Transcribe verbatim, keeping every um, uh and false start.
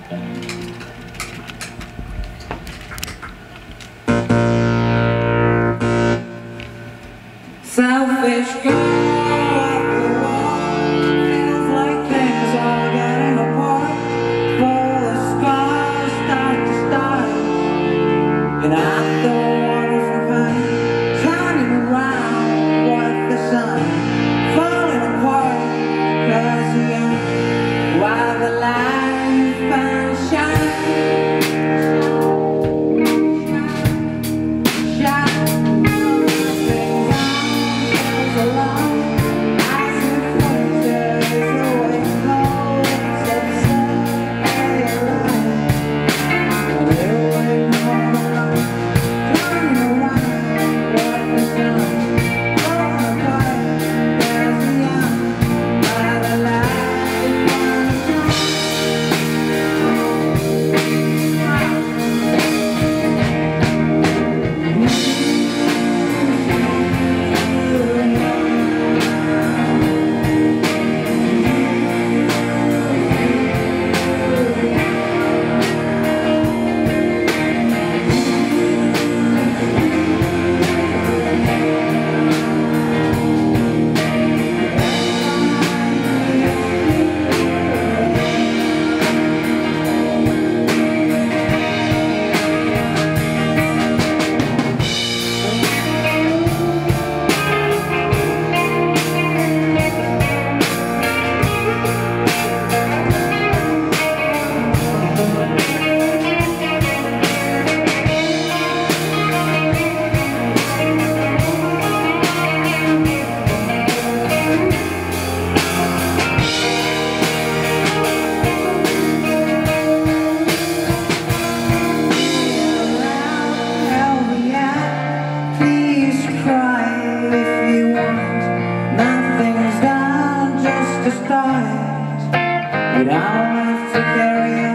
Selfish girl at the wall, feels like things are getting apart, full of scars, start to start, and I don't want to survive, turning around, what if the sun falling apart, cause you young, while the light finally shines, shine, shine. Nothing's done, just a start. You don't have to carry on.